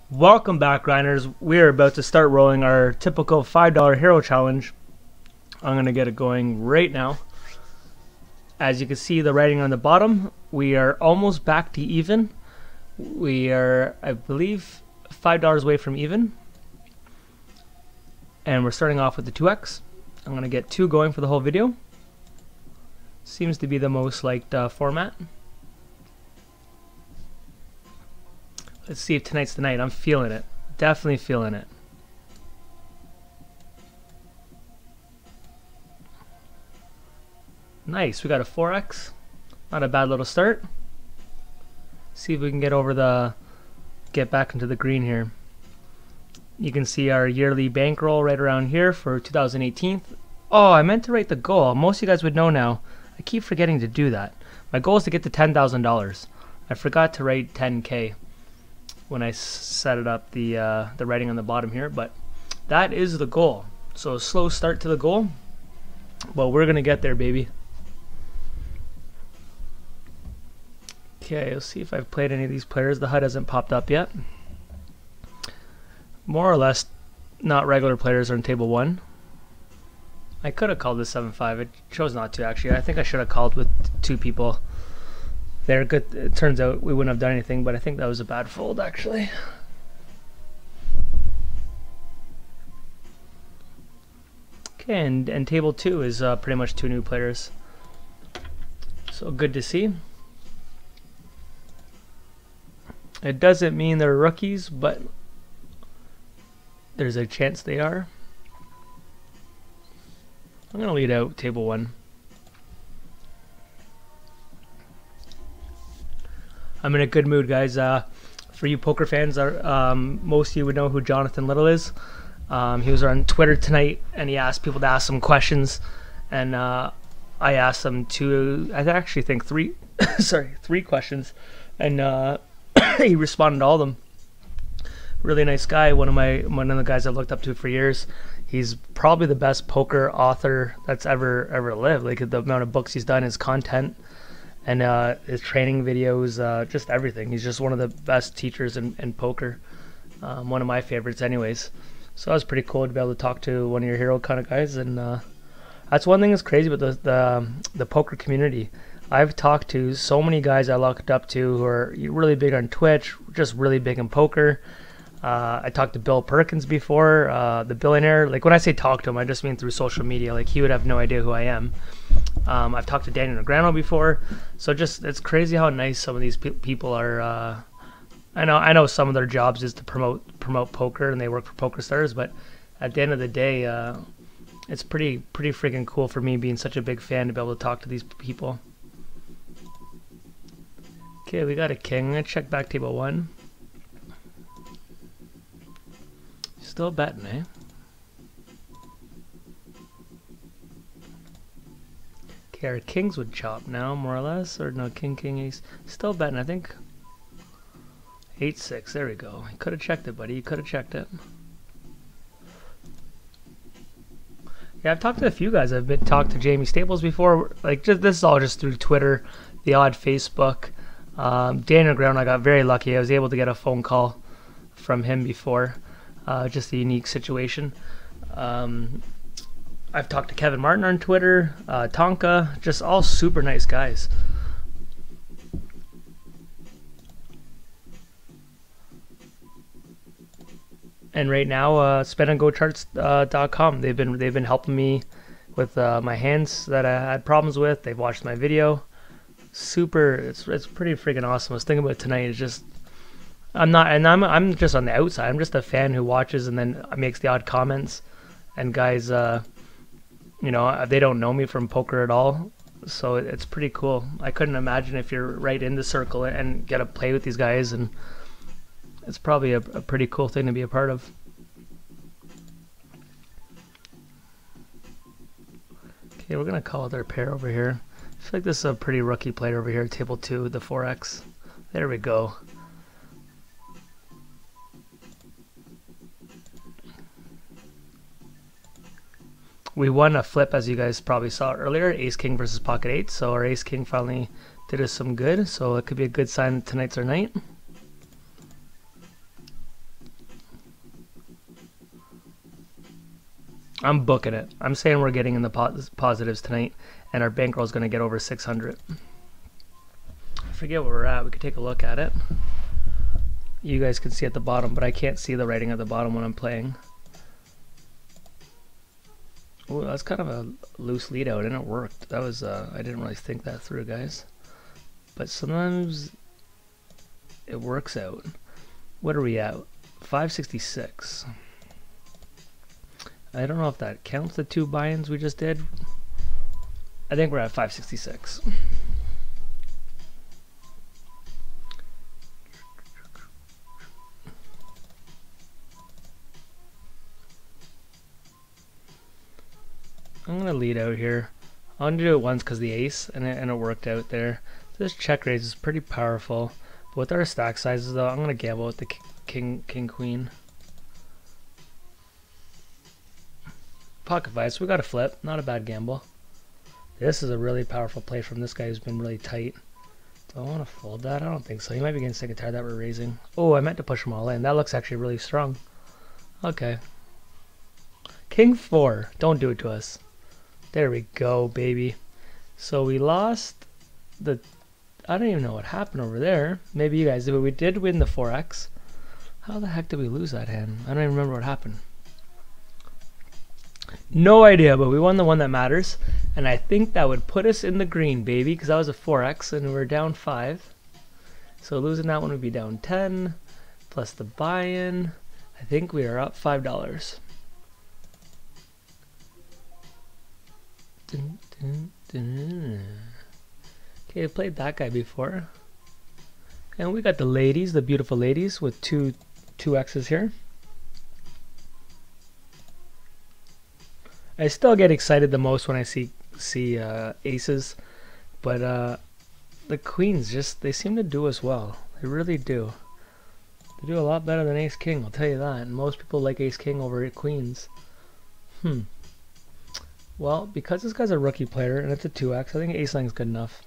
Welcome back, grinders. We're about to start rolling our typical $5 hero challenge. I'm going to get it going right now. As you can see the writing on the bottom, we are almost back to even. We are, I believe, $5 away from even. And we're starting off with the 2x. I'm going to get 2 going for the whole video. Seems to be the most liked format. Let's see if tonight's the night. I'm feeling it. Definitely feeling it. Nice. We got a 4x. Not a bad little start. See if we can get back into the green here. You can see our yearly bankroll right around here for 2018. Oh, I meant to write the goal. Most of you guys would know now. I keep forgetting to do that. My goal is to get to $10,000. I forgot to write 10K. When I set it up, the writing on the bottom here, but that is the goal. So a slow start to the goal, but we're gonna get there, baby. Okay, let's see if I've played any of these players. The HUD hasn't popped up yet. More or less not regular players are in table 1. I could have called this 7-5. I chose not to, actually. I think I should have called with 2 people. They're good. It turns out we wouldn't have done anything, but I think that was a bad fold, actually. Okay, and table 2 is pretty much 2 new players. So good to see. It doesn't mean they're rookies, but there's a chance they are. I'm going to lead out table 1. I'm in a good mood, guys. For you poker fans, most of you would know who Jonathan Little is. He was on Twitter tonight, and he asked people to ask some questions, and I asked them I actually think 3 questions, and he responded to all of them. Really nice guy. One of the guys I've looked up to for years. He's probably the best poker author that's ever lived. Like the amount of books he's done, his content. And his training videos, just everything. He's just one of the best teachers in poker. One of my favorites anyways. So that was pretty cool to be able to talk to one of your hero kind of guys. And that's one thing that's crazy about the poker community. I've talked to so many guys I looked up to who are really big on Twitch, just really big in poker. I talked to Bill Perkins before, the billionaire. Like when I say talk to him, I just mean through social media. Like he would have no idea who I am. I've talked to Daniel Negreanu before, so just it's crazy how nice some of these people are. I know some of their jobs is to promote poker, and they work for PokerStars, but at the end of the day, it's pretty freaking cool for me being such a big fan to be able to talk to these people. Okay, we got a king. I'm gonna check back table 1. Still betting, eh? Okay, our kings would chop now, more or less. Or no, king, ace. Still betting, I think. 8-6, there we go. You could have checked it, buddy. You could have checked it. Yeah, I've talked to a few guys. I've talked to Jamie Staples before. Like, this is all just through Twitter, the odd Facebook. Daniel Ground, I got very lucky. I was able to get a phone call from him before. Just a unique situation. I've talked to Kevin Martin on Twitter, Tonka, just all super nice guys. And right now, spendandgocharts.com. They've been helping me with my hands that I had problems with. They've watched my video. Super, it's pretty freaking awesome. I was thinking about it tonight. It's just I'm just on the outside. I'm just a fan who watches and then makes the odd comments. And guys, you know, they don't know me from poker at all, so it's pretty cool. I couldn't imagine if you're right in the circle and get to play with these guys, and it's probably a pretty cool thing to be a part of. Okay, we're gonna call it our pair over here. I feel like this is a pretty rookie player over here, table 2, the 4x. There we go. We won a flip, as you guys probably saw earlier, ace king versus pocket 8. So our ace king finally did us some good. So it could be a good sign that tonight's our night. I'm booking it. I'm saying we're getting in the positives tonight, and our bankroll is going to get over 600. I forget where we're at. We could take a look at it. You guys can see at the bottom, but I can't see the writing at the bottom when I'm playing. Oh, that's kind of a loose lead out, and it worked. That was I didn't really think that through, guys. But sometimes it works out. What are we at? 566. I don't know if that counts the 2 buy-ins we just did. I think we're at 566. I'm going to lead out here. I'm going to do it once because the ace, and it worked out there. This check raise is pretty powerful. But with our stack sizes, though, I'm going to gamble with the king, queen. Pocket five, so we got a flip. Not a bad gamble. This is a really powerful play from this guy who's been really tight. Do I want to fold that? I don't think so. He might be getting sick and tired that we're raising. Oh, I meant to push them all in. That looks actually really strong. Okay. King 4. Don't do it to us. There we go, baby. So we lost the... I don't even know what happened over there. Maybe you guys did, but we did win the 4x. How the heck did we lose that hand? I don't even remember what happened. No idea, but we won the one that matters. And I think that would put us in the green, baby, because that was a 4x and we're down 5. So losing that one would be down 10, plus the buy-in. I think we are up $5. Dun, dun, dun. Okay, I played that guy before. And we got the ladies, the beautiful ladies, with two X's here. I still get excited the most when I see aces, but the queens they seem to do us well. They really do. They do a lot better than ace king, I'll tell you that. And most people like ace king over queens. Well, because this guy's a rookie player and it's a 2x, I think ace nine is good enough.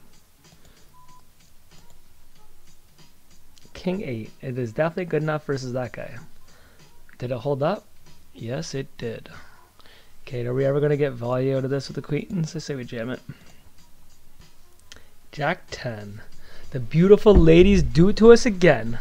King 8. It is definitely good enough versus that guy. Did it hold up? Yes, it did. Okay, are we ever going to get value out of this with the queens? I say we jam it. Jack 10. The beautiful ladies do it to us again.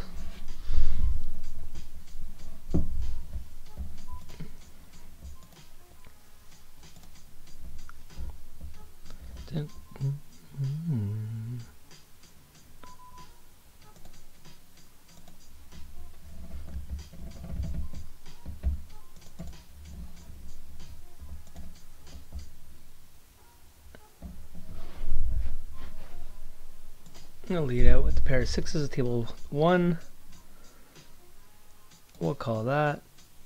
I'm going to lead out with the pair of sixes at table 1. We'll call that.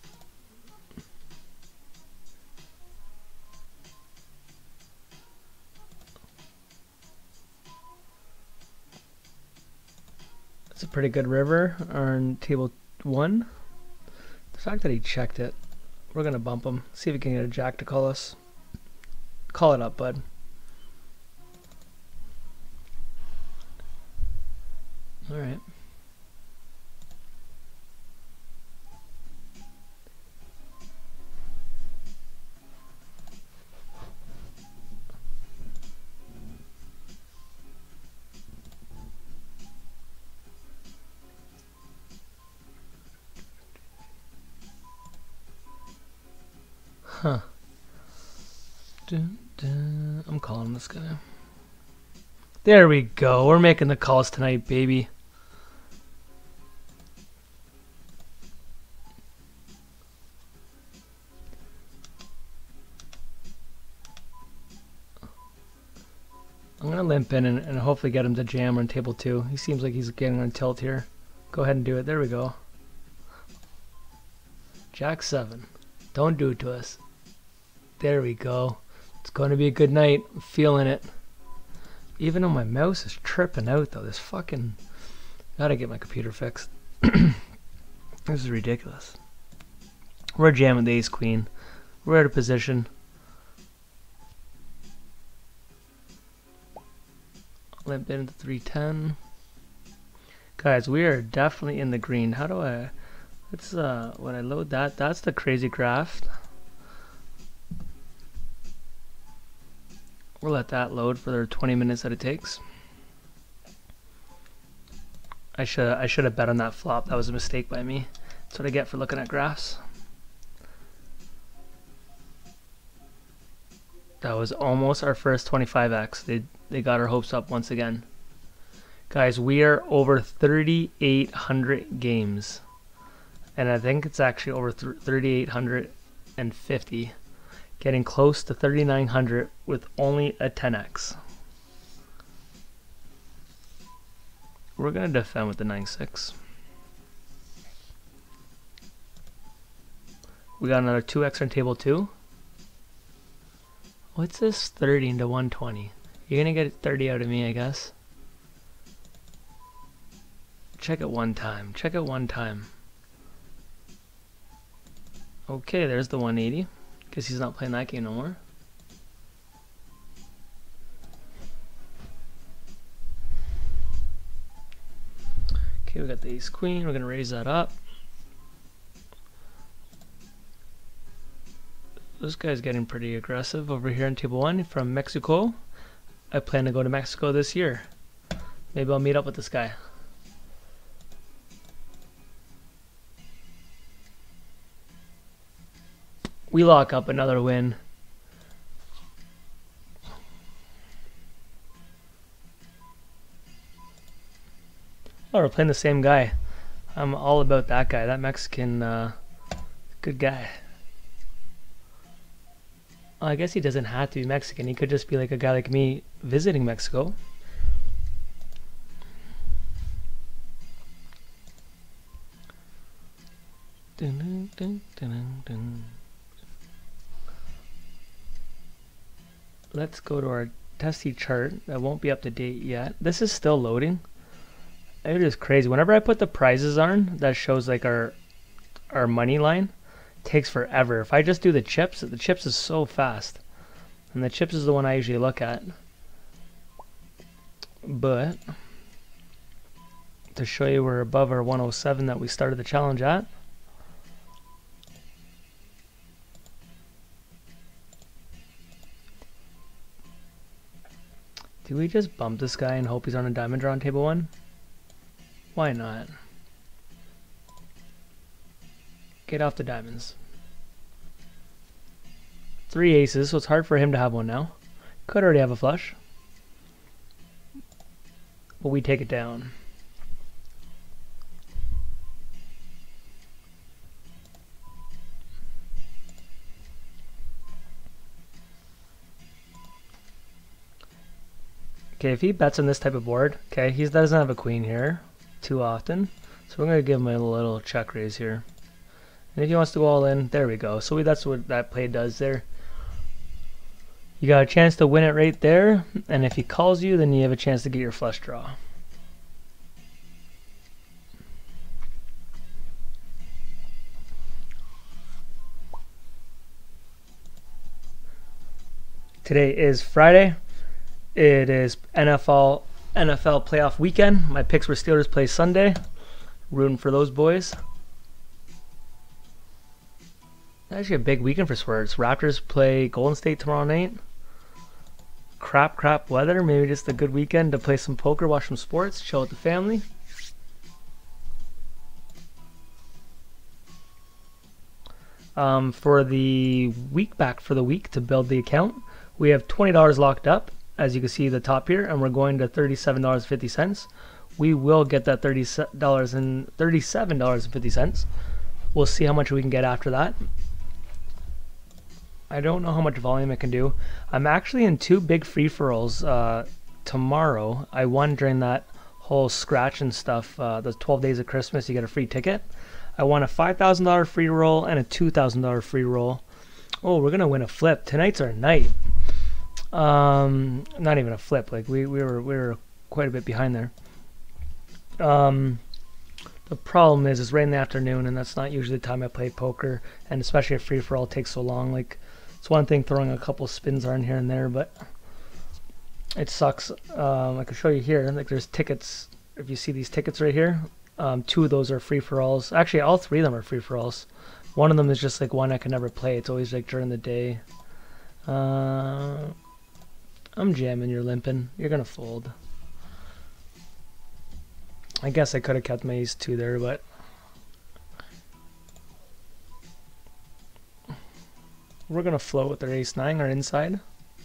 That's a pretty good river on table 1. The fact that he checked it, we're going to bump him. See if we can get a jack to call us. Call it up, bud. All right. Huh. I'm calling this guy. There we go. We're making the calls tonight, baby. I'm going to limp in and hopefully get him to jam on table 2. He seems like he's getting on tilt here. Go ahead and do it. There we go. Jack 7. Don't do it to us. There we go. It's going to be a good night. I'm feeling it. Even though my mouse is tripping out though. This fucking... Gotta get my computer fixed. This is ridiculous. We're jamming the ace queen. We're out of position. Limp into 310. Guys, we are definitely in the green. How do I... Let's, when I load that, that's the crazy graph. We'll let that load for the 20 minutes that it takes. I should have bet on that flop. That was a mistake by me. That's what I get for looking at graphs. That was almost our first 25x. They got our hopes up once again. Guys, we are over 3,800 games. And I think it's actually over 3,850. Getting close to 3,900 with only a 10x. We're going to defend with the 9-6. We got another 2x on table 2. What's this 30 into 120? You're going to get 30 out of me, I guess. Check it one time. Check it one time. Okay, there's the 180. Guess he's not playing that game no more. Okay, we got the ace queen. We're going to raise that up. This guy's getting pretty aggressive over here on table 1 from Mexico. I plan to go to Mexico this year. Maybe I'll meet up with this guy. We lock up another win. Oh, we're playing the same guy. I'm all about that guy. That Mexican, good guy. Well, I guess he doesn't have to be Mexican. He could just be like a guy like me visiting Mexico. Dun, dun, dun, dun, dun. Let's go to our testy chart. That won't be up to date yet. This is still loading. It is crazy. Whenever I put the prizes on, that shows like our money line. It takes forever. If I just do the chips is so fast. And the chips is the one I usually look at. But to show you we're above our 107 that we started the challenge at. Do we just bump this guy and hope he's on a diamond draw on table 1? Why not? Get off the diamonds. 3 aces, so it's hard for him to have one now. Could already have a flush. But we take it down. Okay, if he bets on this type of board, okay, he doesn't have a queen here too often. So we're going to give him a little check raise here. And if he wants to go all in, there we go. So that's what that play does there. You got a chance to win it right there. And if he calls you, then you have a chance to get your flush draw. Today is Friday. It is NFL playoff weekend. My picks were Steelers play Sunday. Rooting for those boys. Actually a big weekend for sports. Raptors play Golden State tomorrow night. Crap weather. Maybe just a good weekend to play some poker, watch some sports, chill with the family. For the week to build the account, we have $20 locked up. As you can see the top here, and we're going to $37.50. We will get that $37.50. We'll see how much we can get after that. I don't know how much volume it can do. I'm actually in 2 big free-for-alls tomorrow. I won during that whole scratch and stuff, the 12 days of Christmas, you get a free ticket. I won a $5,000 free roll and a $2,000 free roll. Oh, we're gonna win a flip. Tonight's our night. Not even a flip. Like we were quite a bit behind there. The problem is right in the afternoon, and that's not usually the time I play poker, and especially a free for all takes so long. Like it's one thing throwing a couple spins on here and there, but it sucks. I can show you here. Like there's tickets. If you see these tickets right here, 2 of those are free for alls. Actually, all 3 of them are free for alls. One of them is just like one I can never play. It's always like during the day. I'm jamming, you're limping. You're gonna fold. I guess I could have kept my ace 2 there, but we're gonna float with their ace 9 or inside.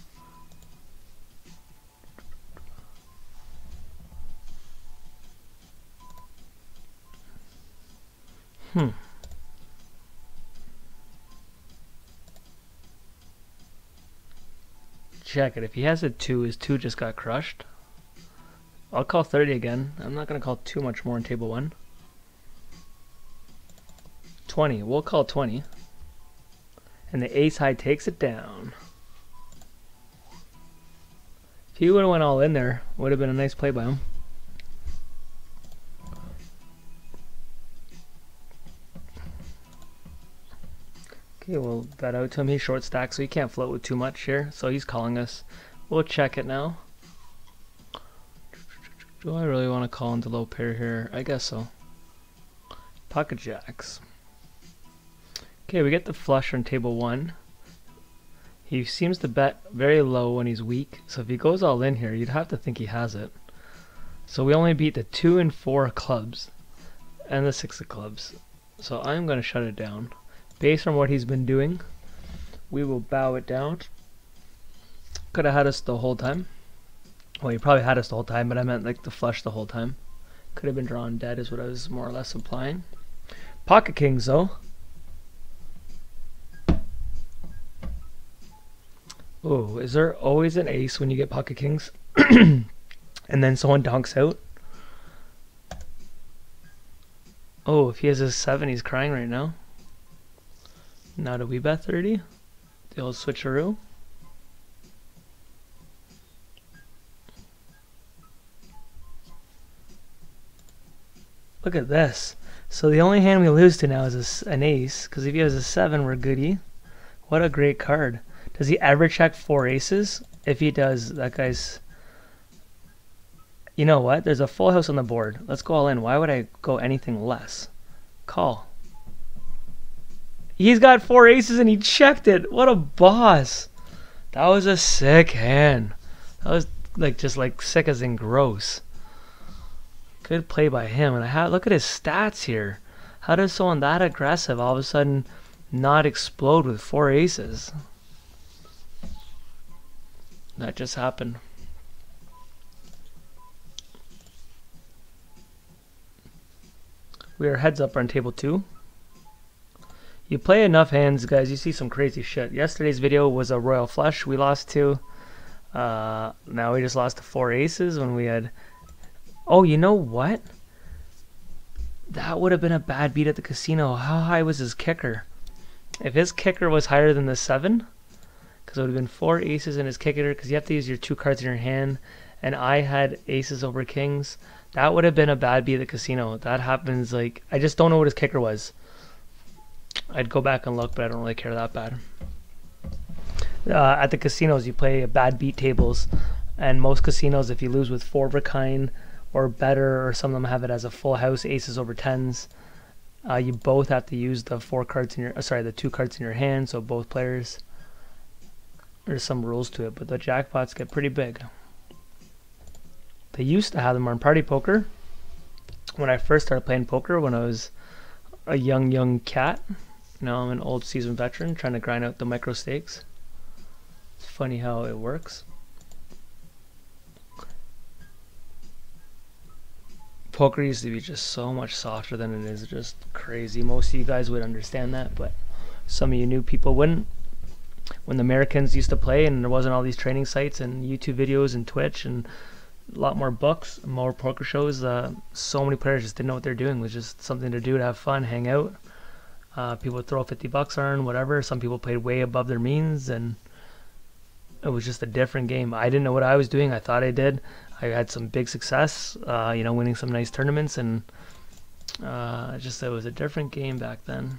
Check it. If he has a 2, his 2 just got crushed. I'll call 30 again. I'm not going to call too much more in table 1. 20. We'll call 20. And the ace high takes it down. If he would have went all in there, would have been a nice play by him. Okay, we'll bet out to him. He's short stack, so he can't float with too much here. So he's calling us. We'll check it now. Do I really want to call into low pair here? I guess so. Pocket jacks. Okay, we get the flush on table 1. He seems to bet very low when he's weak. So if he goes all in here, you'd have to think he has it. So we only beat the 2 and 4 of clubs and the 6 of clubs. So I'm going to shut it down. Based on what he's been doing, we will bow it down. Could have had us the whole time. Well, he probably had us the whole time, but I meant like the flush the whole time. Could have been drawn dead is what I was more or less implying. Pocket kings though. Oh, is there always an ace when you get pocket kings? And then someone donks out? Oh, if he has a 7, he's crying right now. Now do we bet 30? The old switcheroo. Look at this. So the only hand we lose to now is an ace, because if he has a 7, we're goody. What a great card. Does he ever check 4 aces? If he does, that guy's... You know what? There's a full house on the board. Let's go all in. Why would I go anything less? Call. He's got 4 aces and he checked it. What a boss. That was a sick hand. That was like just like sick as in gross. Good play by him. And look at his stats here. How does someone that aggressive all of a sudden not explode with 4 aces? That just happened. We are heads up on table 2. You play enough hands, guys, you see some crazy shit. Yesterday's video was a royal flush. We lost to. Now we just lost to 4 aces when we had... Oh, you know what? That would have been a bad beat at the casino. How high was his kicker? If his kicker was higher than the 7, because it would have been 4 aces in his kicker, because you have to use your 2 cards in your hand, and I had aces over kings, that would have been a bad beat at the casino. That happens, like, I just don't know what his kicker was. I'd go back and look, but I don't really care that bad. At the casinos, you play bad beat tables, and most casinos, if you lose with 4 of a kind or better, or some of them have it as a full house, aces over 10s, you both have to use the 4 cards in your, the 2 cards in your hand, so both players. There's some rules to it, but the jackpots get pretty big. They used to have them on Party Poker. When I first started playing poker, when I was a young cat. Now I'm an old seasoned veteran trying to grind out the micro stakes. It's funny how it works. Poker used to be just so much softer than it is. Just crazy. Most of you guys would understand that, but some of you new people wouldn't. When the Americans used to play and there wasn't all these training sites and YouTube videos and Twitch and a lot more books, more poker shows, so many players just didn't know what they're doing. It was just something to do, to have fun, hang out. People would throw 50 bucks on, whatever. Some people played way above their means, and it was just a different game. I didn't know what I was doing. I thought I did. I had some big success, winning some nice tournaments, and it was a different game back then.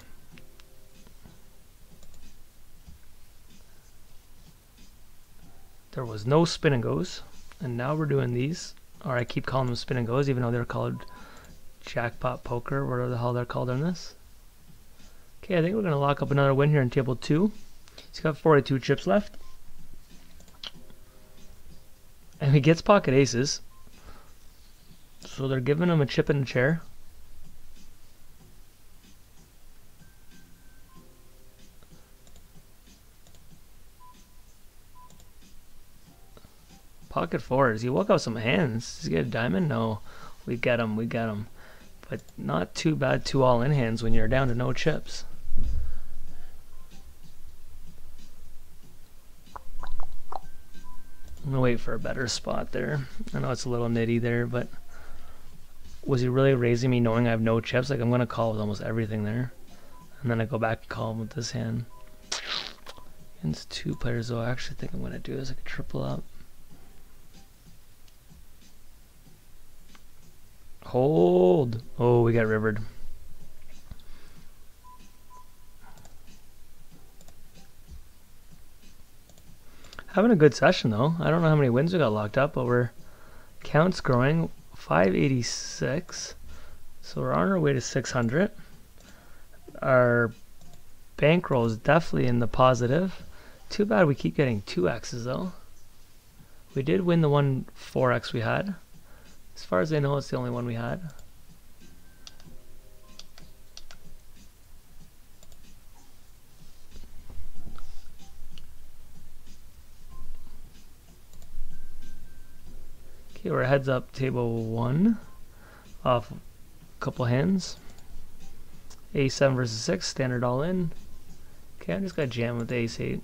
There was no spin and goes, and now we're doing these. Or I keep calling them spin and goes, even though they're called jackpot poker, whatever the hell they're called on this. Okay, I think we're going to lock up another win here in table 2. He's got 42 chips left. And he gets pocket aces. So they're giving him a chip in a chair. Pocket fours. You walk out some hands. Does he get a diamond? No. We get him. We get him. But not too bad, two all-in hands when you're down to no chips. I'm gonna wait for a better spot there. I know it's a little nitty there, but was he really raising me knowing I have no chips? Like, I'm gonna call with almost everything there, and then I go back and call him with this hand. Against two players, though, I actually think I'm gonna do is like a triple up. Hold. Oh, we got rivered. Having a good session though. I don't know how many wins we got locked up, but we're counts growing. 586. So we're on our way to 600. Our bankroll is definitely in the positive. Too bad we keep getting 2x's though. We did win the one 4x we had. As far as I know, it's the only one we had. Okay, we're heads up table 1 off a couple hands. A7 versus 6, standard all in. Okay, I'm just gonna jam with the ace 8.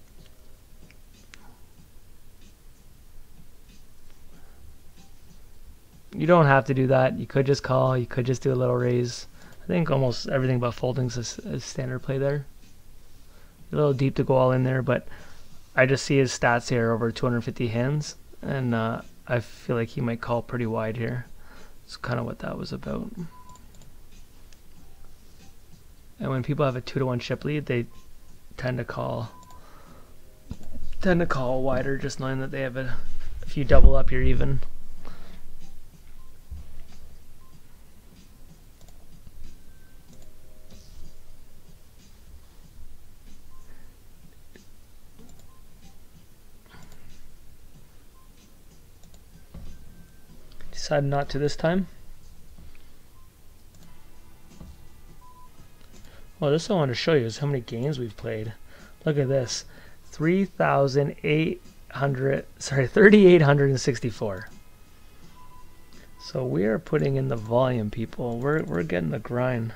You don't have to do that. You could just call. You could just do a little raise. I think almost everything but folding's a standard play there. A little deep to go all in there, but I just see his stats here over 250 hands, and I feel like he might call pretty wide here. That's kind of what that was about. And when people have a 2-to-1 chip lead, they tend to call wider, just knowing that they have a. If you double up, you're even. Decided not to this time. Well, this I want to show you is how many games we've played. Look at this. 3,864. So we are putting in the volume, people. We're getting the grind.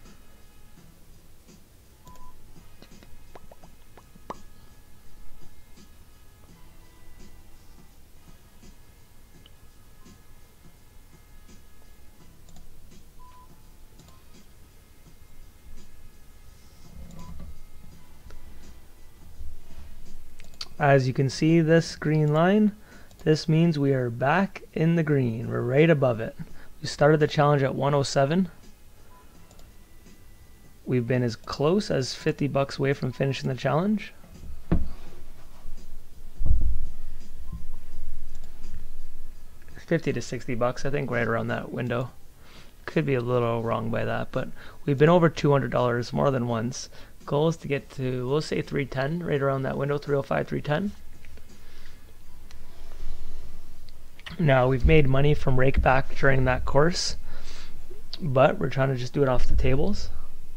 As you can see, this green line, this means we are back in the green. We're right above it. We started the challenge at 107. We've been as close as 50 bucks away from finishing the challenge. $50 to $60, I think, right around that window. Could be a little wrong by that, but we've been over $200 more than once. Goal is to get to, we'll say 310, right around that window, 305, 310. Now, we've made money from rake back during that course, but we're trying to just do it off the tables.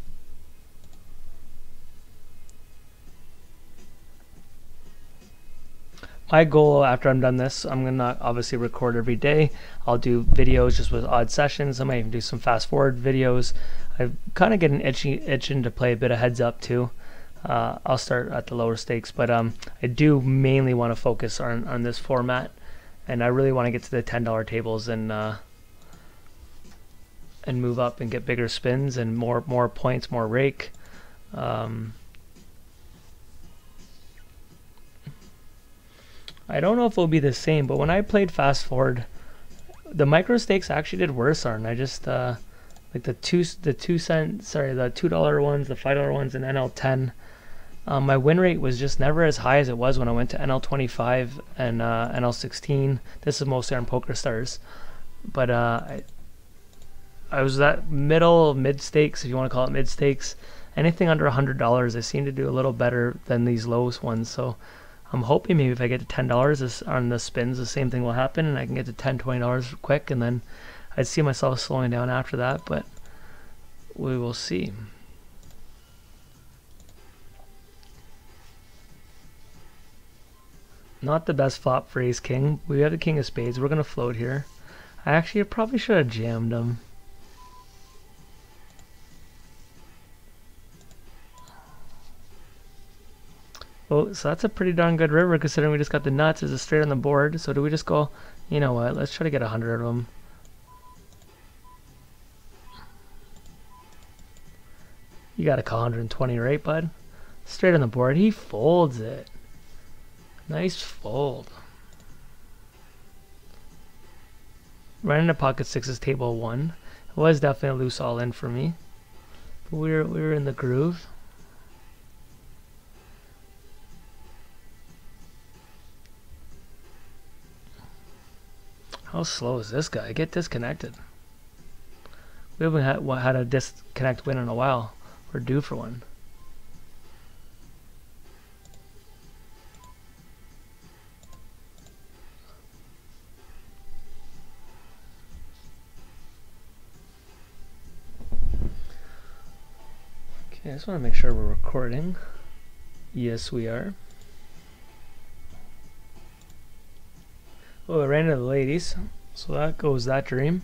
My goal after I'm done this, I'm going to obviously record every day. I'll do videos just with odd sessions. I might even do some fast forward videos. I kind of get an itching to play a bit of heads up too. I'll start at the lower stakes, but I do mainly want to focus on this format, and I really want to get to the $10 tables and move up and get bigger spins and more points, more rake. I don't know if it'll be the same, but when I played fast forward, the micro stakes actually did worse, Arn. I just like the $2 ones, the $5 ones, and NL10. My win rate was just never as high as it was when I went to NL25 and NL16. This is mostly on PokerStars, but I was that mid stakes, if you want to call it mid stakes. Anything under $100, I seem to do a little better than these lowest ones. So I'm hoping maybe if I get to $10 on the spins, the same thing will happen, and I can get to $10, $20 quick, and then I'd see myself slowing down after that, but we will see. Not the best flop for ace king. We have the king of spades. We're gonna float here. I actually probably should have jammed him. Oh, so that's a pretty darn good river considering we just got the nuts. There's a straight on the board. So do we just go, you know what, let's try to get 100 of them. You gotta call 120, right, bud? Straight on the board. He folds it. Nice fold. Right into pocket sixes, table 1. It was definitely a loose all in for me. But we were in the groove. How slow is this guy? Get disconnected. We haven't had a disconnect win in a while. We're due for one. Okay, I just want to make sure we're recording. Yes, we are. Oh, I ran into the ladies, so that goes that dream.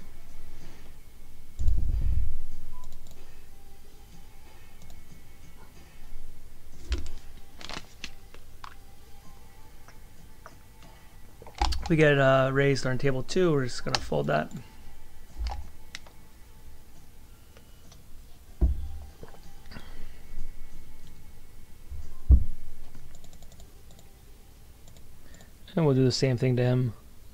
We get raised on table 2, we're just gonna fold that. And we'll do the same thing to him.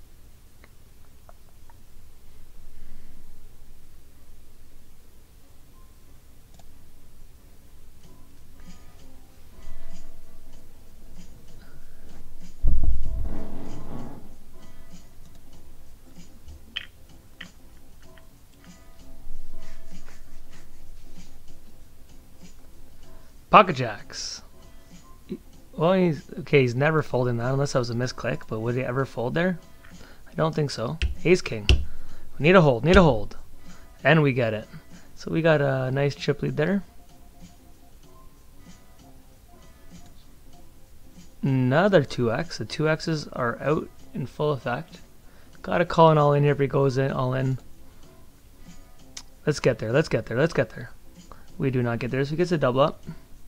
Pocket jacks. Well, he's never folding that unless that was a misclick, but would he ever fold there? I don't think so. Ace king. We need a hold, and we get it. So we got a nice chip lead there. Another 2x. The 2x's are out in full effect. Gotta call an all in here if he goes in all in. Let's get there. Let's get there. Let's get there. We do not get there, so he gets a double up.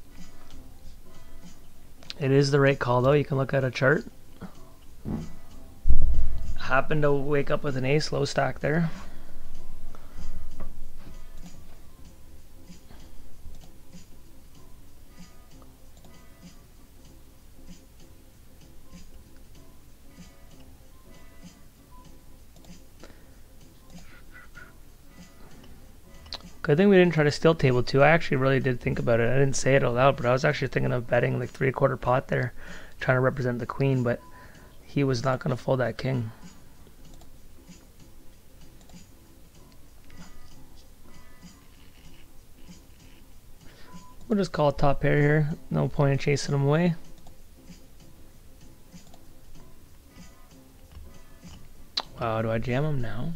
It is the right call though. You can look at a chart. Happened to wake up with an ace, low stack there. Good thing we didn't try to steal table 2. I actually really did think about it. I didn't say it out loud, but I was actually thinking of betting like 3/4 pot there, trying to represent the queen, but he was not going to fold that king. We'll just call it top pair here. No point in chasing him away. Wow, do I jam him now?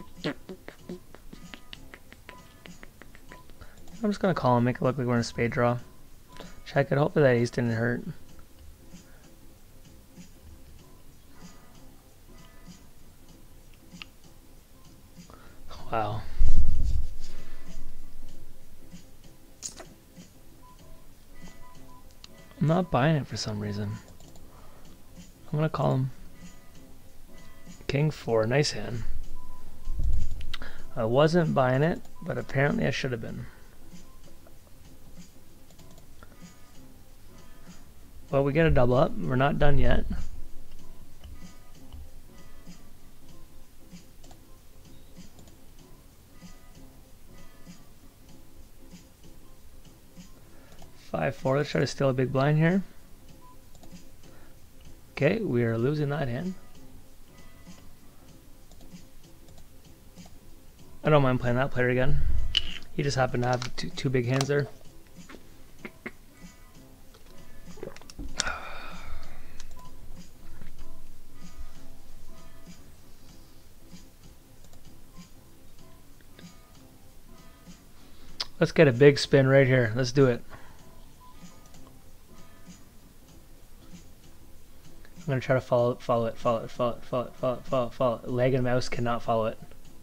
I'm just gonna call him, make it look like we're in a spade draw. Check it, hopefully that ace didn't hurt. Wow. I'm not buying it for some reason. I'm gonna call him. King 4, nice hand. I wasn't buying it, but apparently I should have been. Well, we get a double up. We're not done yet. Five, 4. Let's try to steal a big blind here. Okay, we are losing that hand. I don't mind playing that player again. He just happened to have two big hands there. Let's get a big spin right here. Let's do it. I'm gonna try to follow it. Leg and mouse cannot follow it.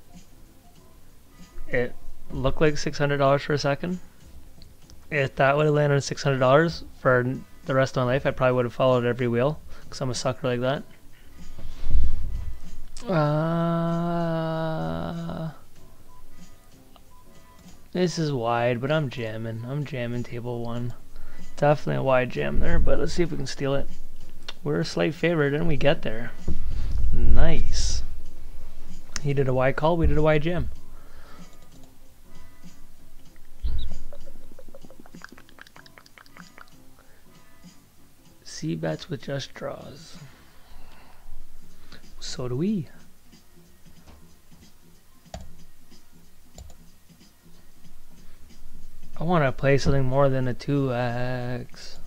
It looked like $600 for a second. If that would have landed on $600 for the rest of my life, I probably would have followed every wheel because I'm a sucker like that. This is wide, but I'm jamming. I'm jamming table 1. Definitely a wide jam there, but let's see if we can steal it. We're a slight favorite, and we get there. Nice. He did a wide call, we did a wide jam. C bets with just draws. So do we. I want to play something more than a 2x.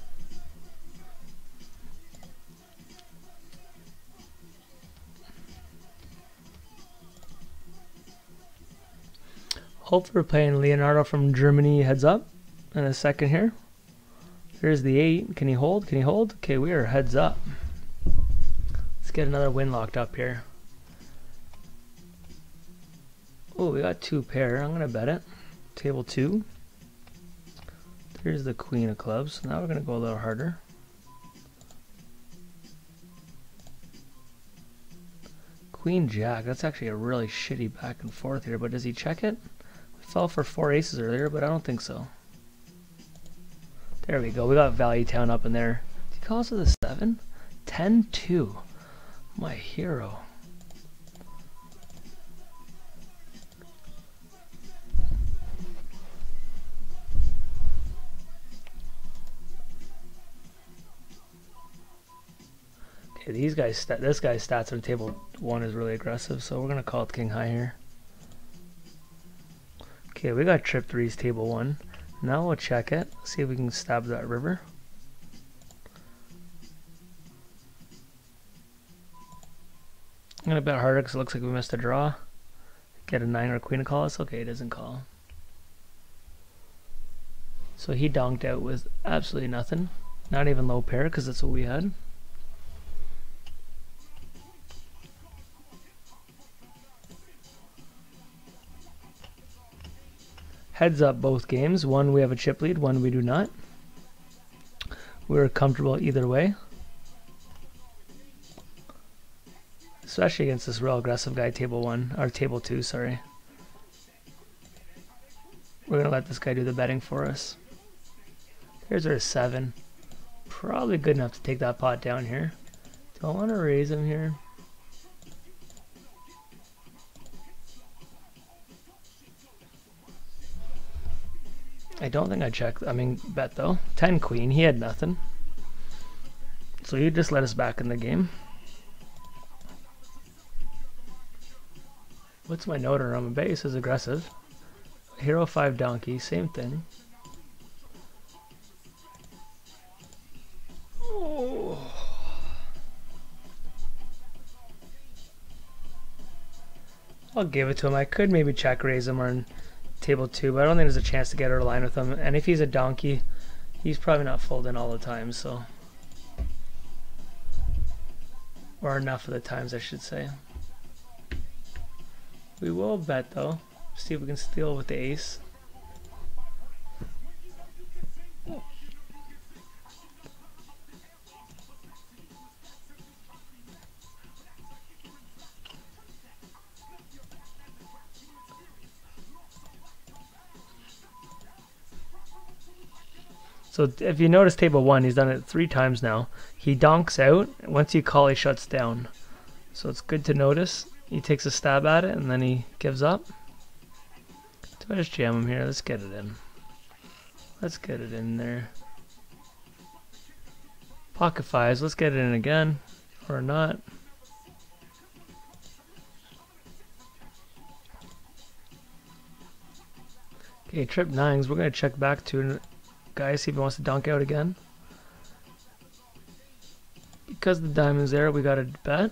Hopefully we're playing Leonardo from Germany heads up in a second here. Here's the 8. Can he hold? Can he hold? Okay, we are heads up. Let's get another win locked up here. Oh, we got 2 pair. I'm going to bet it. Table 2. Here's the queen of clubs. Now we're going to go a little harder. Queen jack. That's actually a really shitty back and forth here, but does he check it? We fell for 4 aces earlier, but I don't think so. There we go. We got Value Town up in there. Did he call us with a 7? 10-2. My hero. Okay, these guys, this guy's stats on table 1 is really aggressive, so we're gonna call it king high here. Okay, we got trip 3's table 1. Now we'll check it, see if we can stab that river. I'm gonna bet harder because it looks like we missed a draw. Get a 9 or a queen to call us. Okay, it doesn't call. So he donked out with absolutely nothing. Not even low pair because that's what we had. Heads up both games. One we have a chip lead, one we do not. We're comfortable either way. Especially against this real aggressive guy, table 1, or table 2, sorry. We're gonna let this guy do the betting for us. Here's our 7. Probably good enough to take that pot down here. Do I want to raise him here? I don't think I checked. I mean, bet though. 10 queen. He had nothing. So he just let us back in the game. What's my note on my base? Is aggressive. Hero 5 donkey. Same thing. Oh. I'll give it to him. I could maybe check raise him on table 2, but I don't think there's a chance to get out of line with him. And if he's a donkey, he's probably not folding all the time, so. Or enough of the times, I should say. We will bet though. See if we can steal with the ace. So if you notice table 1, he's done it 3 times now. He donks out. Once you call, he shuts down. So it's good to notice. He takes a stab at it and then he gives up. Do I just jam him here? Let's get it in. Let's get it in there. Pocket fives. Let's get it in again. Or not. Okay, trip 9s. We're going to check back to guys, see if he wants to donk out again. Because the diamond's there, we got to bet.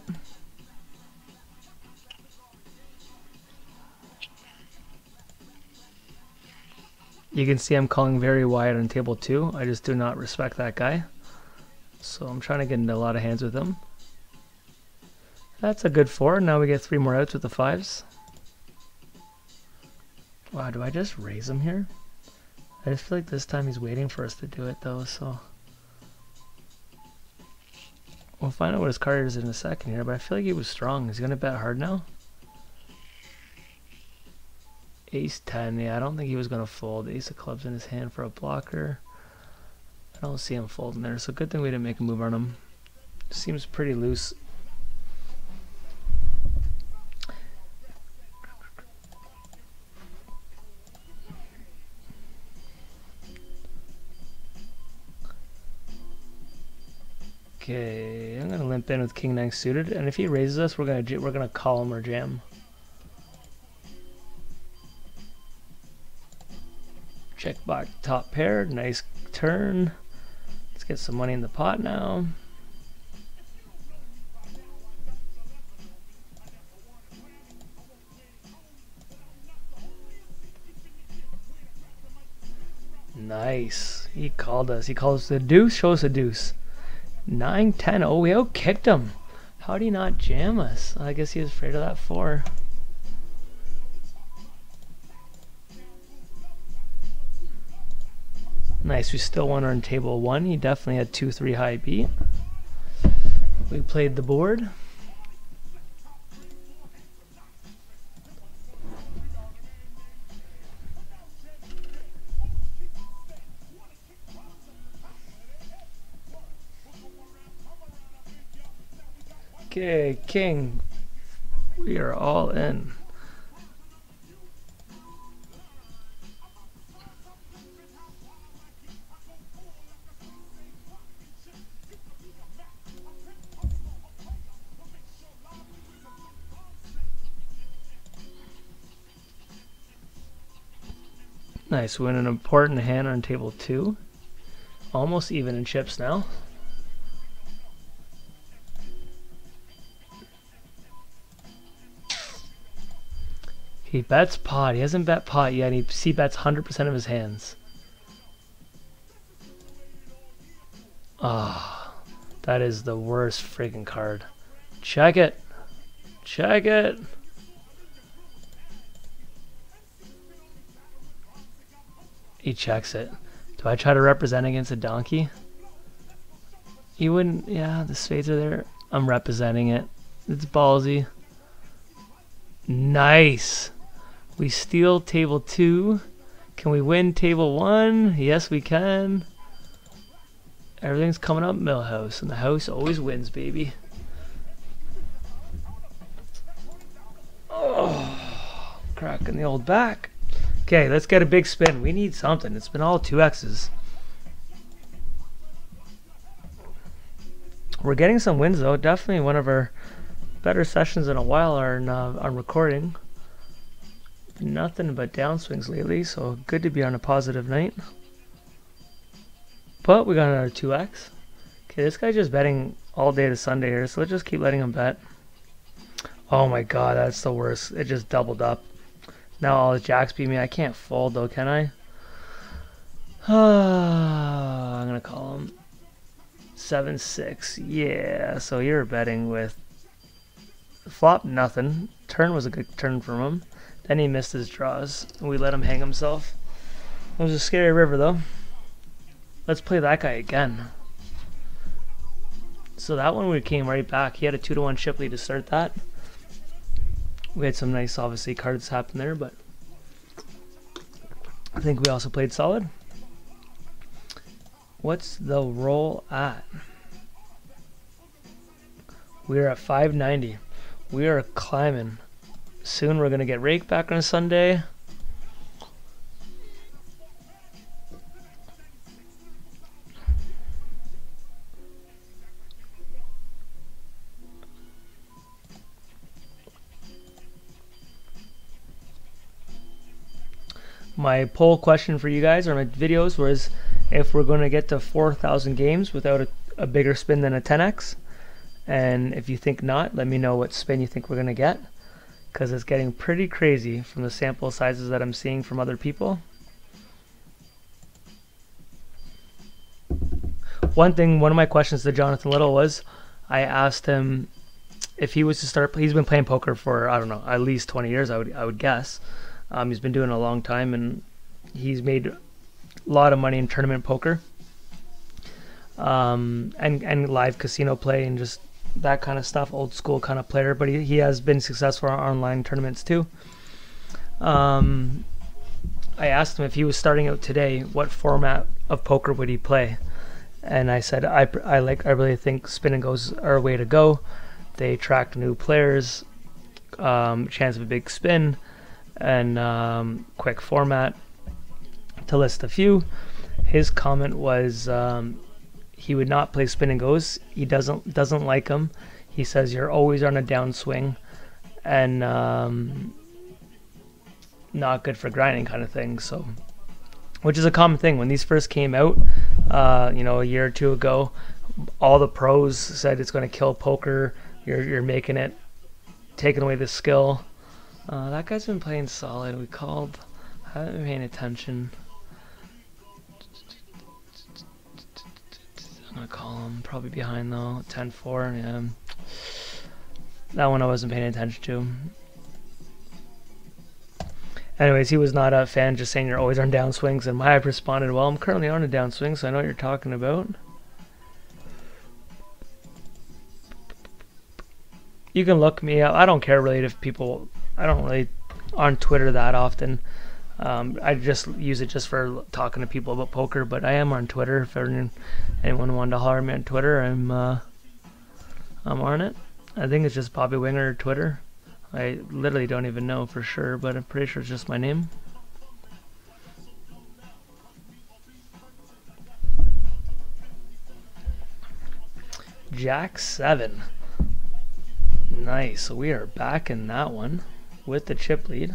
You can see I'm calling very wide on table 2. I just do not respect that guy. So I'm trying to get into a lot of hands with him. That's a good 4. Now we get 3 more outs with the 5s. Wow, do I just raise him here? I just feel like this time he's waiting for us to do it though, so... We'll find out what his card is in a second here, but I feel like he was strong. Is he going to bet hard now? Ace 10, yeah, I don't think he was going to fold. Ace of clubs in his hand for a blocker. I don't see him folding there, so good thing we didn't make a move on him. Seems pretty loose. Okay, I'm gonna limp in with King 9 suited, and if he raises us, we're gonna call him or jam. Check back top pair, nice turn. Let's get some money in the pot now. Nice. He called us. He called us the deuce. Show us a deuce. 9, 10. Oh, we out-kicked him. How did he not jam us? I guess he was afraid of that 4. Nice. We still won on table 1. He definitely had 2-3 high beat. We played the board. Okay, King. We are all in. Nice, we win an important hand on table 2. Almost even in chips now. He bets pot. He hasn't bet pot yet. He c-bets 100% of his hands. Ah, that is the worst freaking card. Check it. Check it. He checks it. Do I try to represent against a donkey? He wouldn't. Yeah, the spades are there. I'm representing it. It's ballsy. Nice. We steal table 2. Can we win table 1? Yes, we can. Everything's coming up Millhouse, and the house always wins, baby. Oh, cracking the old back. Okay, let's get a big spin. We need something. It's been all 2X's. We're getting some wins, though. Definitely one of our better sessions in a while on recording. Nothing but downswings lately, so good to be on a positive night. But we got another 2x. Okay, this guy's just betting all day to Sunday here, so let's just keep letting him bet. Oh my god, that's the worst. It just doubled up. Now all the jacks beat me. I can't fold though, can I? I'm gonna call him 7-6. Yeah, so you're betting with flop nothing. Turn was a good turn from him. Then he missed his draws. We let him hang himself. It was a scary river though. Let's play that guy again. So that one we came right back. He had a 2-1 chip lead to start that. We had some nice, obviously, cards happen there, but I think we also played solid. What's the roll at? We're at 590. We are climbing. Soon we're going to get rake back on a Sunday. My poll question for you guys or my videos was if we're going to get to 4,000 games without a bigger spin than a 10x. And if you think not, let me know what spin you think we're going to get, because it's getting pretty crazy from the sample sizes that I'm seeing from other people. one of my questions to Jonathan Little was, I asked him if he was to start. He's been playing poker for, I don't know, at least 20 years. I would guess. He's been doing it a long time, and he's made a lot of money in tournament poker, and live casino play and just that kind of stuff, old school kind of player. But he has been successful on online tournaments too. I asked him if he was starting out today, what format of poker would he play? And I said, I really think spin and goes are a way to go. They attract new players, chance of a big spin, and quick format. To list a few, his comment was he would not play spin and goes. He doesn't like them. He says you're always on a downswing, and not good for grinding kind of thing. So, which is a common thing when these first came out, a year or two ago. All the pros said it's going to kill poker. You're making it, taking away the skill. That guy's been playing solid. We called. I haven't been paying attention. I'm gonna call him. Probably behind though. 10-4. Yeah. That one I wasn't paying attention to. Anyways, he was not a fan, just saying you're always on downswings, and I responded, well, I'm currently on a downswing, so I know what you're talking about. You can look me up. I don't care really if people, I don't really on Twitter that often. I just use it just for talking to people about poker, but I am on Twitter. If anyone wanted to holler at me on Twitter, I'm on it. I think it's just Bobby Winger Twitter. I literally don't even know for sure, but I'm pretty sure it's just my name. Jack 7. Nice. So we are back in that one with the chip lead.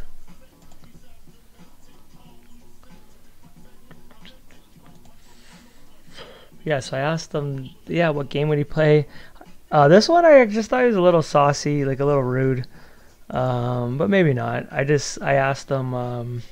Yeah, so I asked him, what game would he play? This one I just thought he was a little saucy, like a little rude. But maybe not. I asked him,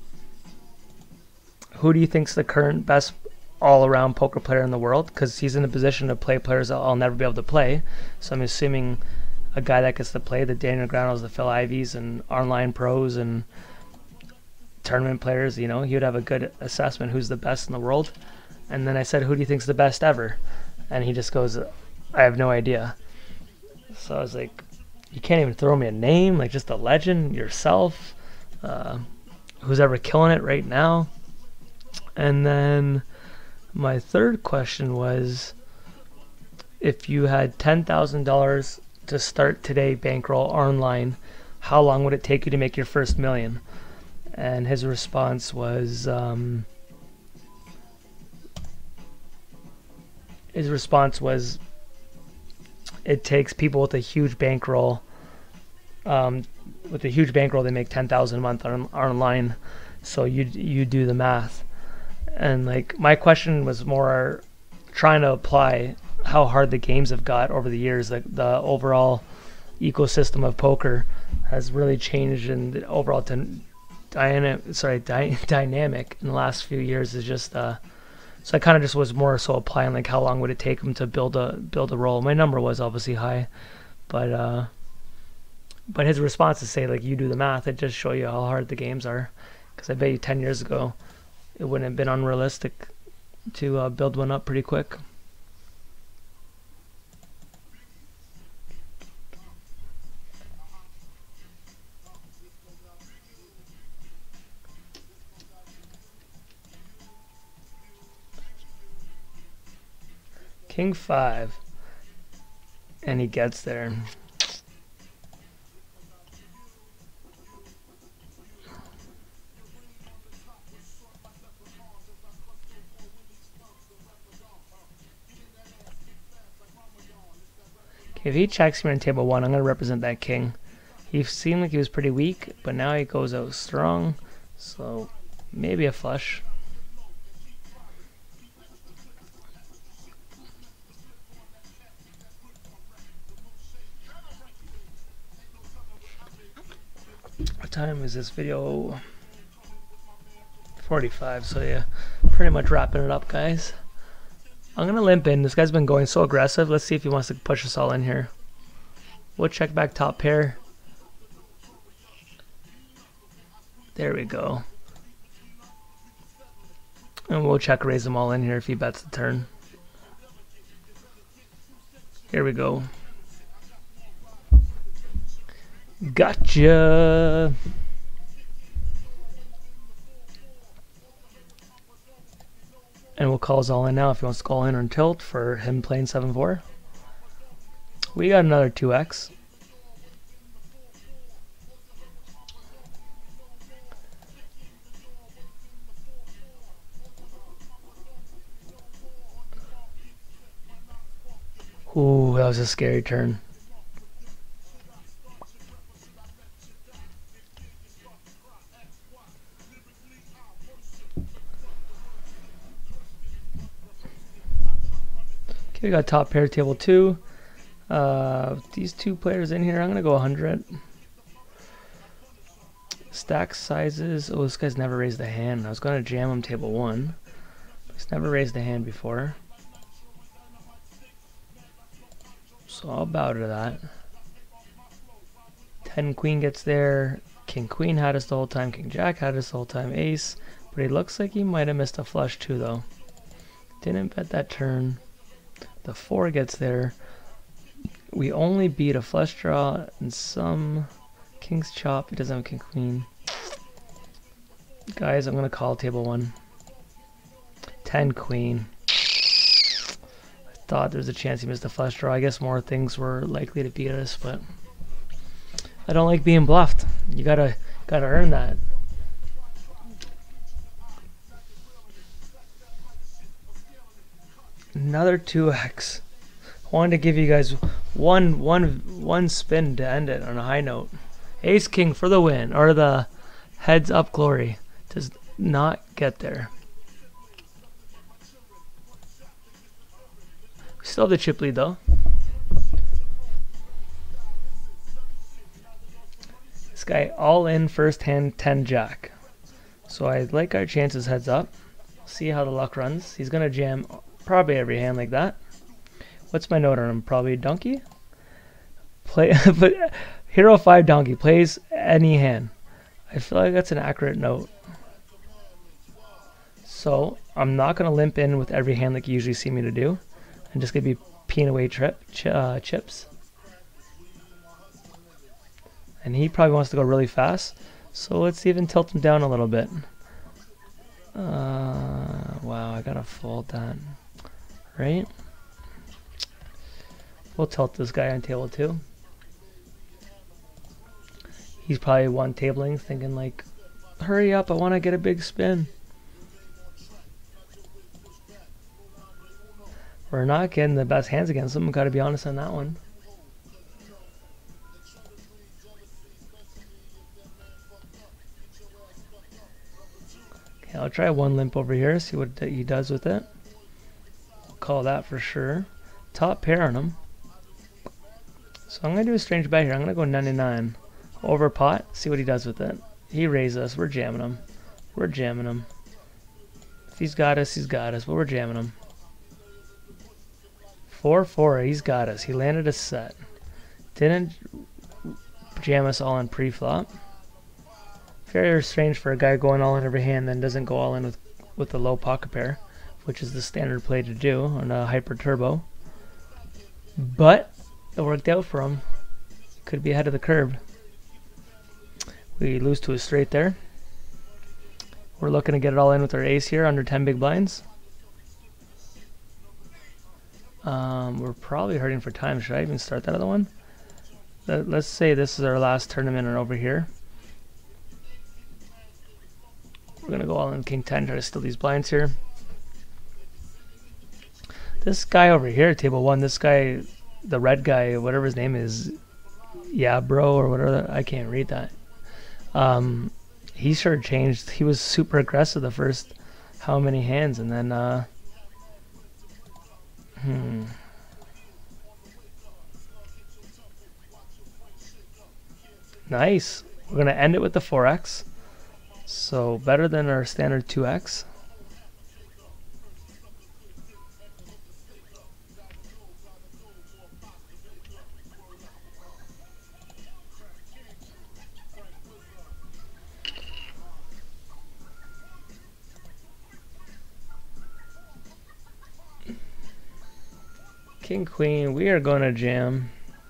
who do you think's the current best all-around poker player in the world? Because he's in a position to play players that I'll never be able to play. So I'm assuming a guy that gets to play the Daniel Negreanos, the Phil Ivies, and online pros and tournament players. He would have a good assessment who's the best in the world. And then I said, who do you think's the best ever? And he just goes, I have no idea. So I was like, you can't even throw me a name, like just a legend, yourself, who's ever killing it right now. And then my third question was, if you had $10,000 to start today bankroll online, how long would it take you to make your first million? And his response was, it takes people with a huge bankroll. With a huge bankroll, they make $10,000 a month online. So you do the math. And like my question was more trying to apply how hard the games have got over the years. Like the overall ecosystem of poker has really changed, and the overall dynamic in the last few years is just. So I kind of just was more so applying like how long would it take him to build a roll. My number was obviously high, but his response is say like you do the math. It just show you how hard the games are, because I bet you 10 years ago it wouldn't have been unrealistic to build one up pretty quick. King 5, and he gets there. Okay, if he checks me on table 1, I'm going to represent that king. He seemed like he was pretty weak, but now he goes out strong, so maybe a flush. What time is this video? 45, so yeah, pretty much wrapping it up, guys. I'm gonna limp in. This guy's been going so aggressive. Let's see if he wants to push us all in here. We'll check back top pair. There we go. And we'll check raise them all in here if he bets the turn. Here we go. Gotcha. And we'll call his all in now if he wants to call in on tilt for him playing 7-4. We got another 2x. Ooh, that was a scary turn. Okay, we got top pair table 2. These two players in here, I'm gonna go 100. Stack sizes. Oh, this guy's never raised a hand. I was gonna jam him table 1. He's never raised a hand before. So I'll bow to that. 10 queen gets there. King queen had us the whole time. King jack had us the whole time. Ace. But he looks like he might have missed a flush too though. Didn't bet that turn. The 4 gets there. We only beat a flush draw and some king's chop. He doesn't have king queen. Guys, I'm gonna call table 1. 10 queen. Thought there was a chance he missed a flush draw. I guess more things were likely to beat us, but I don't like being bluffed. You gotta earn that. Another 2x. I wanted to give you guys one spin to end it on a high note. Ace king for the win, or the heads up glory. Does not get there. Still have the chip lead though. This guy all in first hand 10 jack. So I like our chances heads up. See how the luck runs. He's gonna jam probably every hand like that. What's my note on him? Probably donkey. Play, but hero 5 donkey plays any hand. I feel like that's an accurate note. So I'm not gonna limp in with every hand like you usually see me to do. I'm just going to be peeing away chips. And he probably wants to go really fast. So let's even tilt him down a little bit. Wow, I got to fold that. Right? We'll tilt this guy on table 2. He's probably one tabling thinking like, hurry up, I want to get a big spin. We're not getting the best hands against them. Got to be honest on that one. Okay, I'll try one limp over here. See what he does with it. I'll call that for sure. Top pair on him. So I'm gonna do a strange bet here. I'm gonna go 99 over pot. See what he does with it. He raised us. We're jamming him. We're jamming him. If he's got us, he's got us. But we're jamming him. 4-4, he's got us. He landed a set. Didn't jam us all in pre-flop. Very strange for a guy going all in every hand, then doesn't go all in with a low pocket pair, which is the standard play to do on a hyper turbo. But it worked out for him. Could be ahead of the curve. We lose to a straight there. We're looking to get it all in with our ace here under 10 big blinds. We're probably hurting for time. Should I even start that other one? Let's say this is our last tournament and over here. We're going to go all in king 10, try to steal these blinds here. This guy over here, table 1, this guy, the red guy, whatever his name is, yeah bro or whatever, I can't read that. He sure changed. He was super aggressive the first how many hands, and then nice. We're gonna end it with the 4x, so better than our standard 2x. King, queen, we are going to jam.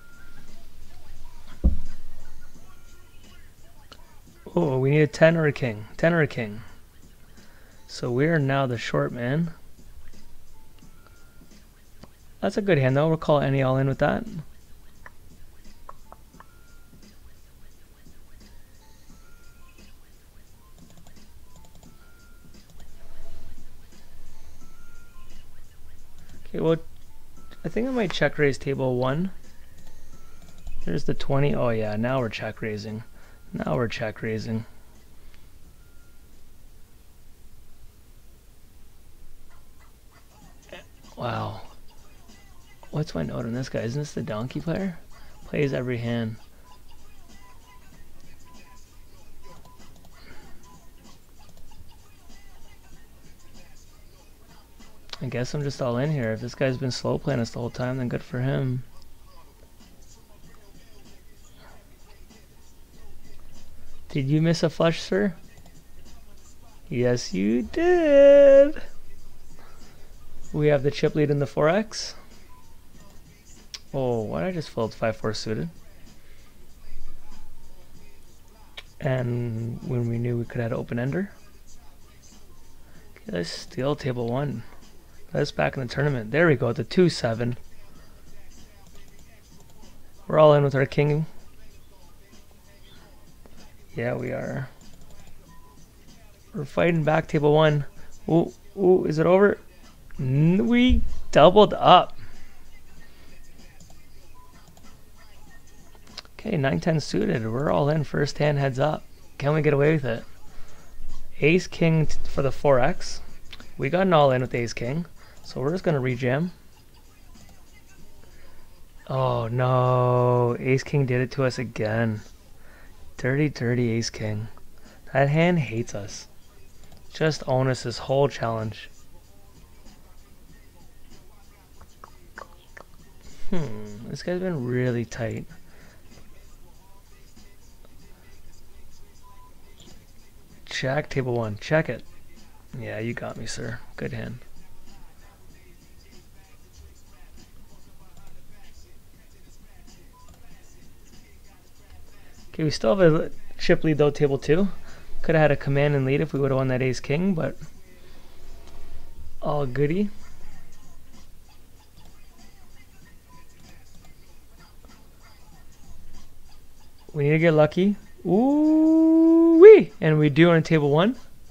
Oh, we need a 10 or a king. 10 or a king. So we are now the short man. That's a good hand though. We'll call any all in with that. Okay, well, I think I might check raise table 1. There's the 20. Oh yeah, now we're check raising. Now we're check raising. Wow. What's my note on this guy? Isn't this the donkey player? Plays every hand. I guess I'm just all in here. If this guy's been slow playing us the whole time, then good for him. Did you miss a flush, sir? Yes, you did. We have the chip lead in the 4X. Oh, why did I just fold 5-4 suited? And when we knew we could add open ender. Okay, let's steal table 1. Put us back in the tournament. There we go, the 2-7. We're all in with our king. Yeah, we are. We're fighting back table 1. Ooh, ooh, is it over? We doubled up. Okay, 9-10 suited. We're all in. First hand heads up. Can we get away with it? Ace king for the 4X. We got an all in with ace king. So we're just going to rejam. Oh no. Ace king did it to us again. Dirty, dirty ace king. That hand hates us. Just own us this whole challenge. This guy's been really tight. Check table 1. Check it. Yeah, you got me, sir. Good hand. Okay, we still have a chip lead though, table 2. Could have had a command and lead if we would have won that ace king, but all goody. We need to get lucky. Ooh wee! And we do on table 1.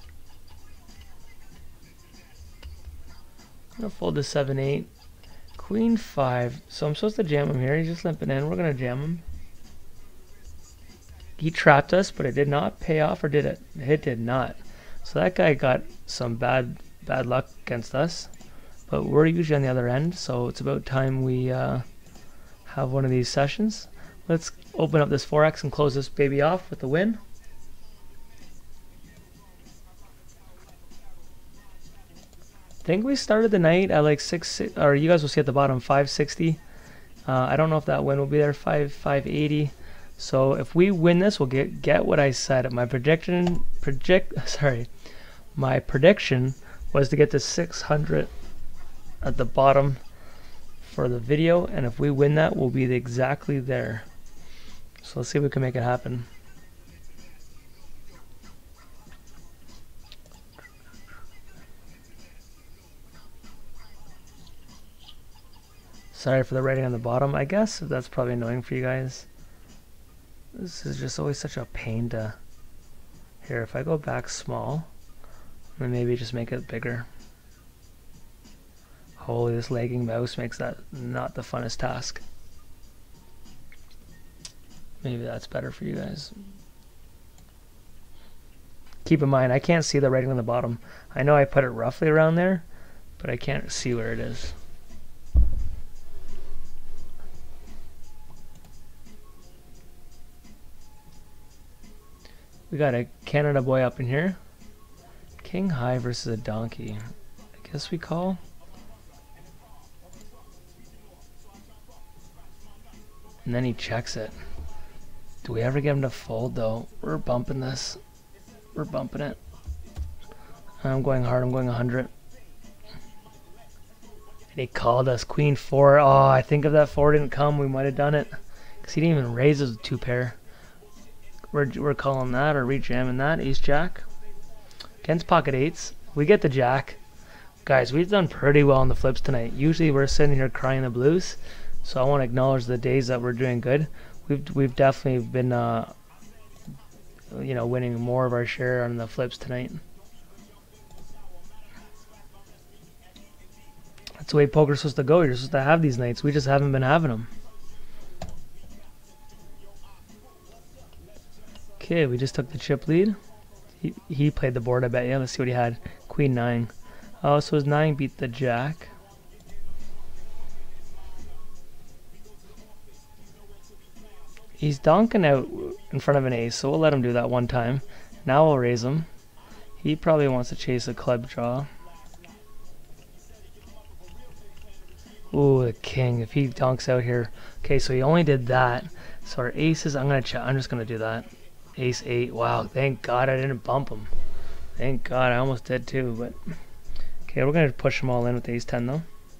I'm gonna fold to 7-8. Queen 5. So I'm supposed to jam him here. He's just limping in. We're gonna jam him. He trapped us, but it did not pay off, or did it? It did not. So that guy got some bad luck against us. But we're usually on the other end, so it's about time we have one of these sessions. Let's open up this 4X and close this baby off with the win. I think we started the night at like 6, or you guys will see at the bottom 560. I don't know if that win will be there, 580. So if we win this, we'll get what I said. My prediction was to get to 600 at the bottom for the video, and if we win that, we'll be exactly there. So let's see if we can make it happen. Sorry for the writing on the bottom. I guess that's probably annoying for you guys. This is just always such a pain to... Here, if I go back small, then maybe just make it bigger. Holy, this lagging mouse makes that not the funnest task. Maybe that's better for you guys. Keep in mind, I can't see the writing on the bottom. I know I put it roughly around there, but I can't see where it is. We got a Canada boy up in here. King high versus a donkey. I guess we call. And then he checks it. Do we ever get him to fold though? We're bumping this. We're bumping it. I'm going hard. I'm going 100. And he called us queen 4. Oh, I think if that 4 didn't come, we might have done it. Because he didn't even raise his 2 pair. We're calling that or rejamming that. Ace jack. Against pocket 8s. We get the jack. Guys, we've done pretty well on the flips tonight. Usually we're sitting here crying the blues. So I want to acknowledge the days that we're doing good. We've definitely been you know, winning more of our share on the flips tonight. That's the way poker's supposed to go. You're supposed to have these nights. We just haven't been having them. Okay, we just took the chip lead. He played the board, I bet. Yeah, let's see what he had. Queen 9. Oh, so his 9 beat the jack. He's donking out in front of an ace, so we'll let him do that one time. Now we'll raise him. He probably wants to chase a club draw. Ooh, the king. If he donks out here. Okay, so he only did that. So our aces, I'm just gonna do that. Ace 8. Wow, thank God I didn't bump him. Thank God, I almost did too, but okay, we're gonna push them all in with ace 10 though.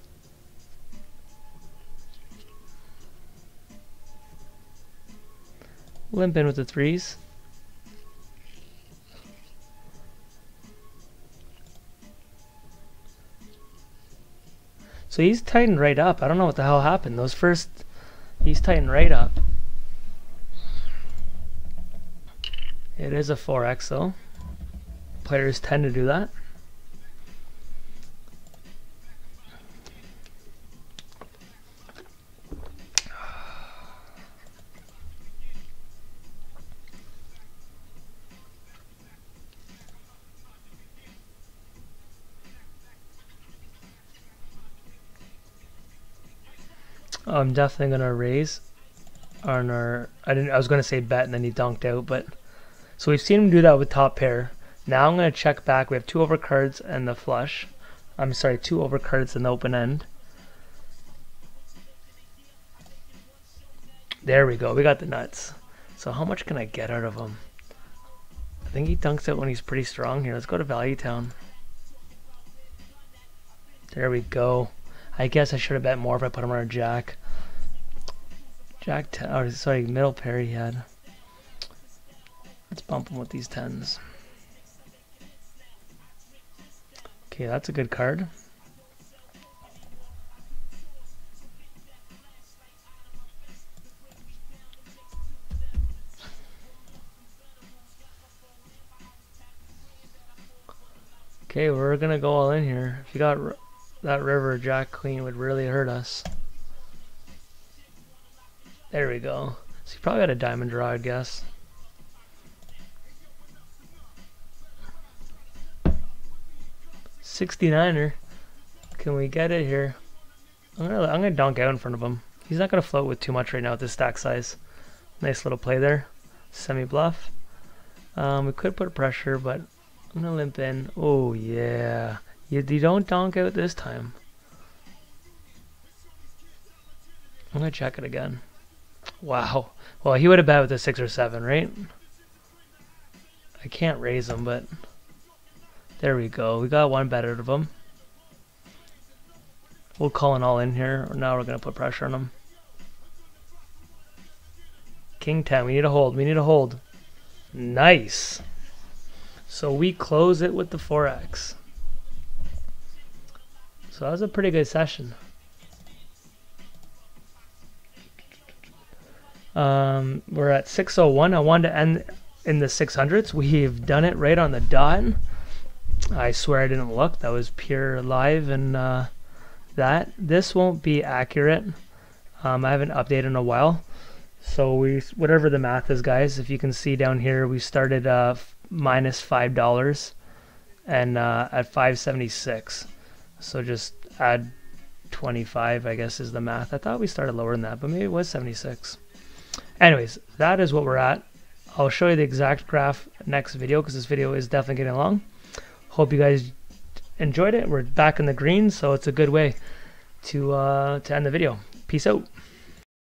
Limp in with the 3s. So he's tightened right up. I don't know what the hell happened. Those first, he's tightened right up. It is a 4x though. Players tend to do that. I'm definitely gonna raise on our. I was gonna say bet, and then he dunked out. But so we've seen him do that with top pair. Now I'm gonna check back. We have 2 overcards and the flush. I'm sorry, 2 overcards and the open end. There we go. We got the nuts. So how much can I get out of him? I think he dunks out when he's pretty strong here. Let's go to Value Town. There we go. I guess I should have bet more if I put him on a jack. Jack 10, or sorry, middle pair he had. Let's bump him with these 10s. Okay, that's a good card. Okay, we're gonna go all in here. If you got that river, jack queen would really hurt us. There we go. So you probably got a diamond draw, I guess. $69er. Can we get it here? I'm gonna donk out in front of him. He's not gonna float with too much right now with this stack size. Nice little play there. Semi bluff. We could put pressure, but I'm gonna limp in. Oh yeah. You don't donk out this time. I'm gonna check it again. Wow. Well, he would have bet with a 6 or 7, right? I can't raise him, but there we go. We got one bet out of him. We'll call an all in here. Now we're gonna put pressure on him. King 10. We need a hold. We need a hold. Nice. So we close it with the 4x. So that was a pretty good session. We're at 601. I wanted to end in the 600s. We've done it right on the dot. I swear I didn't look. That was pure live, and this won't be accurate. I haven't updated in a while. So whatever the math is, guys, if you can see down here, we started minus $5 and at 576. So just add 25, I guess, is the math. I thought we started lower than that, but maybe it was 76. Anyways, that is what we're at. I'll show you the exact graph next video because this video is definitely getting long. Hope you guys enjoyed it. We're back in the green, so it's a good way to end the video. Peace out.